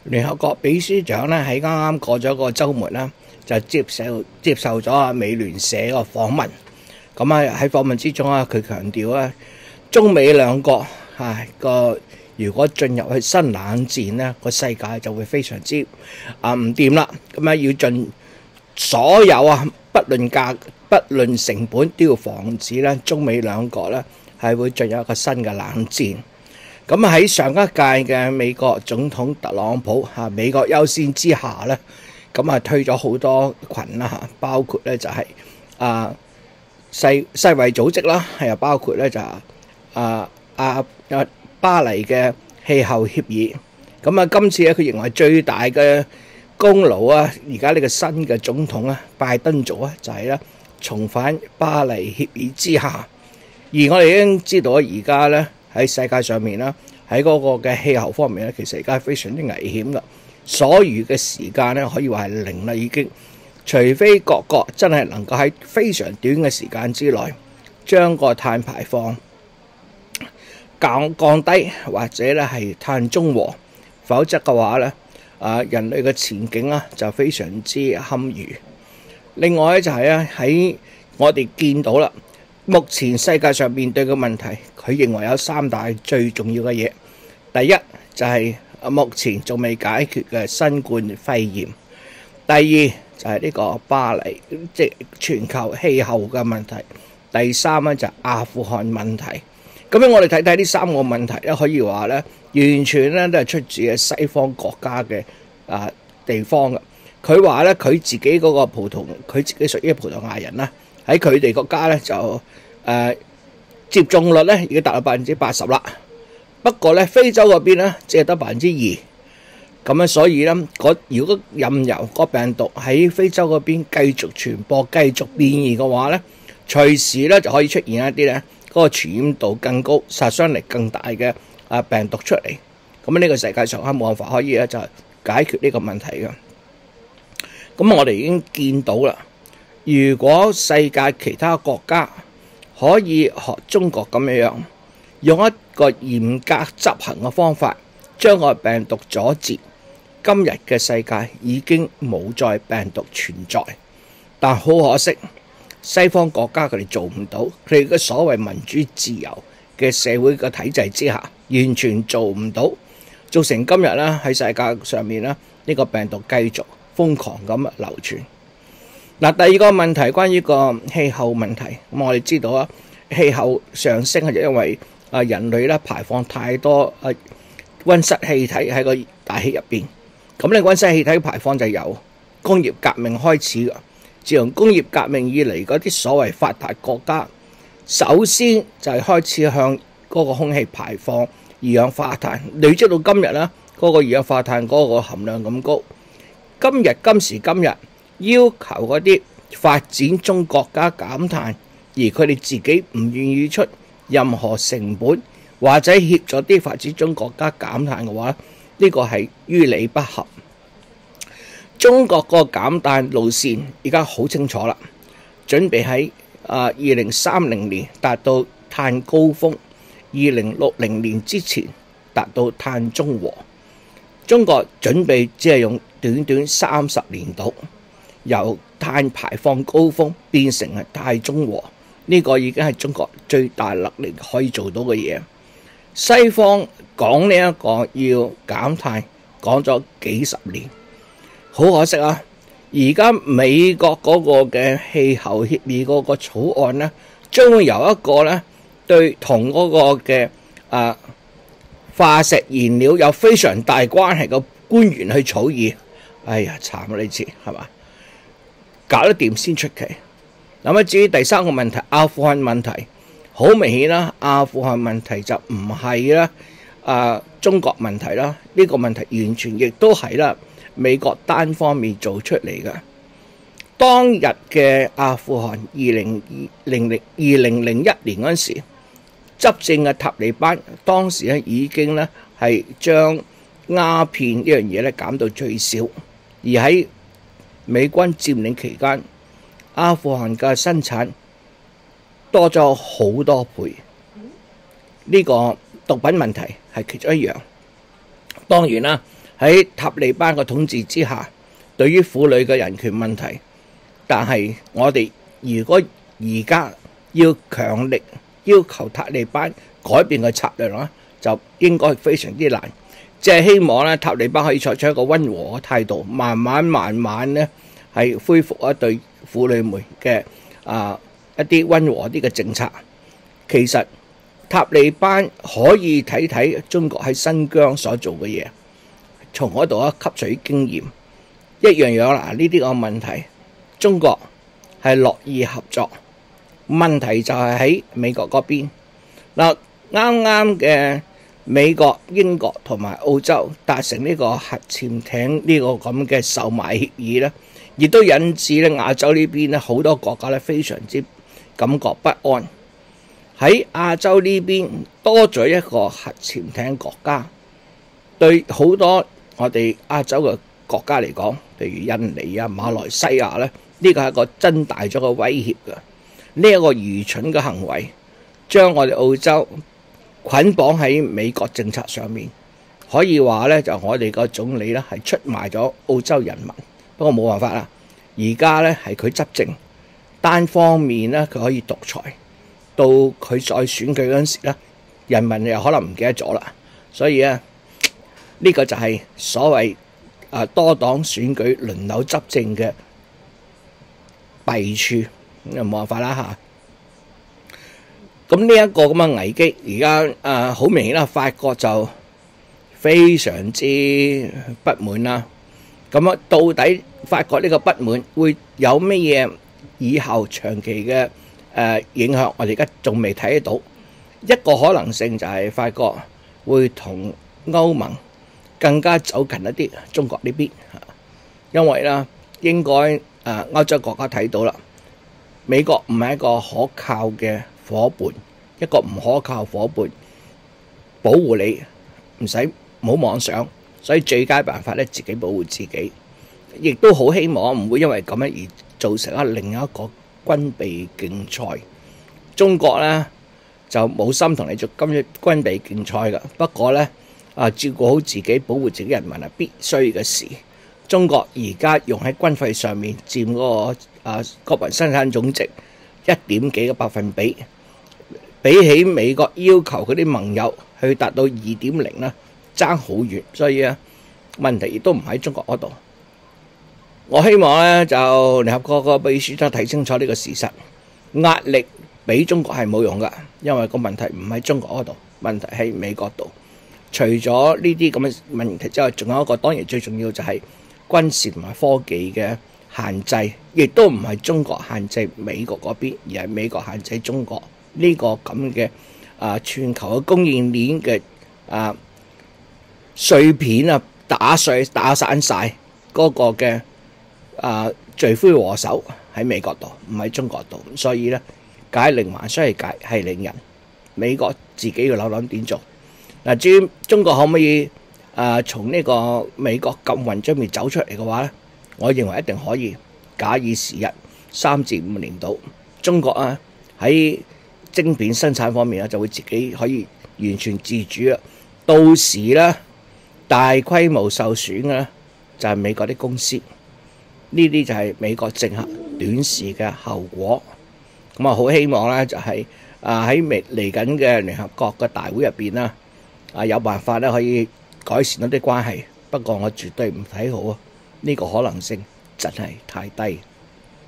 聯合國秘書長咧喺啱啱過咗個週末啦，就接受咗美聯社個訪問。咁喺訪問之中佢強調中美兩國如果進入去新冷戰咧，個世界就會非常之唔掂啦。咁要盡所有不論價不論成本都要防止咧中美兩國咧係會進入一個新嘅冷戰。咁喺上一屆嘅美國總統特朗普美國優先之下咧，咁推咗好多群啦，包括咧就係世衛組織啦，又包括咧就巴黎嘅氣候協議。咁今次咧佢認為最大嘅功勞而家呢個新嘅總統拜登做就係重返巴黎協議之下。而我哋已經知道而家咧喺世界上面啦，喺嗰個嘅氣候方面咧，其實而家係非常之危險噶。所餘嘅時間咧，可以話係零啦已經。除非各國真係能夠喺非常短嘅時間之內，將個碳排放降低，或者咧係碳中和，否則嘅話咧，人類嘅前景就非常之堪虞。另外咧就係喺我哋見到啦。目前世界上面對嘅問題，佢認為有三大最重要嘅嘢。第一就係目前仲未解決嘅新冠肺炎。第二就係呢個巴黎即係全球氣候嘅問題。第三就係阿富汗問題。咁樣我哋睇睇呢三個問題咧，可以話咧完全咧都係出自嘅西方國家嘅地方嘅。佢話咧佢自己嗰個佢自己屬於葡萄牙人啦。喺佢哋國家咧就接種率咧已經達到80%啦。不過咧非洲嗰邊咧只係得2%。咁樣所以咧，如果任由個病毒喺非洲嗰邊繼續傳播、繼續變異嘅話咧，隨時咧就可以出現一啲咧嗰個傳染度更高、殺傷力更大嘅病毒出嚟。咁呢個世界上冇辦法可以咧就解決呢個問題嘅。咁我哋已經見到啦。如果世界其他國家可以學中國咁樣用一個嚴格執行嘅方法將個病毒阻截，今日嘅世界已經冇再病毒存在。但好可惜，西方國家佢哋做唔到，佢哋嘅所謂民主自由嘅社會嘅體制之下，完全做唔到，造成今日喺世界上面呢個病毒繼續瘋狂咁流傳。第二個問題關於個氣候問題，咁我哋知道氣候上升係因為人類排放太多溫室氣體喺個大氣入邊。咁呢溫室氣體排放就由工業革命開始嘅。自從工業革命以嚟，嗰啲所謂發達國家，首先就係開始向嗰個空氣排放二氧化碳，累積到今日嗰個二氧化碳嗰個含量咁高。今時今日，要求嗰啲發展中國家減碳，而佢哋自己唔願意出任何成本，或者協助啲發展中國家減碳嘅話，呢個係於理不合。中國個減碳路線而家好清楚啦，準備喺2030年達到碳高峰，2060年之前達到碳中和。中國準備只係用短短30年度，由碳排放高峰變成係碳中和，呢個已經係中國最大能力可以做到嘅嘢。西方講呢一個要減碳，講咗幾十年，好可惜而家美國嗰個嘅氣候協議嗰個草案呢，將會由一個對同嗰個嘅化石燃料有非常大關係嘅官員去草擬。哎呀，慘啊！呢次係嘛？搞得掂先出奇。至於第三個問題，阿富汗問題，好明顯啦，阿富汗問題就唔係中國問題啦，呢個問題完全亦都係美國單方面做出嚟嘅。當日嘅阿富汗2001年嗰陣時，執政嘅塔利班當時已經係將鴉片呢樣嘢減到最少，而喺美軍佔領期間，阿富汗嘅生產多咗好多倍。呢個毒品問題係其中一樣。當然啦， 喺塔利班嘅統治之下，對於婦女嘅人權問題，但係我哋如果而家要強力要求塔利班改變嘅策略咧，就應該非常之難。即係希望咧，塔利班可以採取一個溫和嘅態度，慢慢咧係恢復一對婦女們嘅一啲溫和啲嘅政策。其實塔利班可以睇睇中國喺新疆所做嘅嘢，從嗰度吸取經驗，一樣樣啦。呢啲個問題，中國係樂意合作，問題就係喺美國嗰邊嗱。啱啱嘅美國、英國同埋澳洲達成呢個核潛艇呢個咁嘅售賣協議咧，亦都引致咧亞洲呢邊咧好多國家咧非常之感覺不安。喺亞洲呢邊多咗一個核潛艇國家，對好多我哋亞洲嘅國家嚟講，譬如印尼啊、馬來西亞咧，呢個係一個增大咗個威脅嘅。呢一個愚蠢嘅行為，將我哋澳洲捆綁喺美國政策上面，可以話咧就我哋個總理咧係出賣咗澳洲人民。不過冇辦法啦，而家咧係佢執政，單方面咧佢可以獨裁，到佢再選舉嗰陣時咧，人民又可能唔記得咗啦。所以啊，呢個就係所謂多黨選舉輪流執政嘅弊處，冇辦法啦嚇。咁呢一個咁嘅危機，而家好明顯啦，法國就非常之不滿啦。咁啊，到底法國呢個不滿會有乜嘢以後長期嘅影響？我哋而家仲未睇得到。一個可能性就係法國會同歐盟更加走近一啲中國呢邊，因為啦，應該歐洲國家睇到啦，美國唔係一個可靠嘅夥伴，一個唔可靠夥伴保護你唔使冇妄想，所以最佳辦法咧自己保護自己，亦都好希望唔會因為咁樣而造成另一個軍備競賽。中國咧就冇心同你做今日軍備競賽噶，不過咧照顧好自己、保護自己人民係必須嘅事。中國而家用喺軍費上面佔嗰個國民生產總值1.幾個百分比，比起美國要求嗰啲盟友去達到2.0啦，爭好遠。所以問題亦都唔喺中國嗰度。我希望咧就聯合國個秘書長睇清楚呢個事實，壓力俾中國係冇用噶，因為個問題唔喺中國嗰度，問題喺美國度。除咗呢啲咁嘅問題之外，仲有一個當然最重要就係軍事同埋科技嘅限制，亦都唔係中國限制美國嗰邊，而係美國限制中國呢個咁嘅全球嘅供應鏈嘅碎片打散晒嗰個嘅罪魁禍首喺美國度，唔喺中國度。所以咧解鈴還須係鈴人，美國自己要諗點做。嗱，至於中國可唔可以從呢個美國禁運將面走出嚟嘅話咧，我認為一定可以。假以時日，3至5年度，中國喺晶片生產方面就會自己可以完全自主啦。到時咧大規模受損嘅就係美國啲公司，呢啲就係美國政客短視嘅後果。咁好希望咧就係喺嚟緊嘅聯合國嘅大會入邊啦，有辦法咧可以改善一啲關係。不過我絕對唔睇好呢個可能性，真係太低。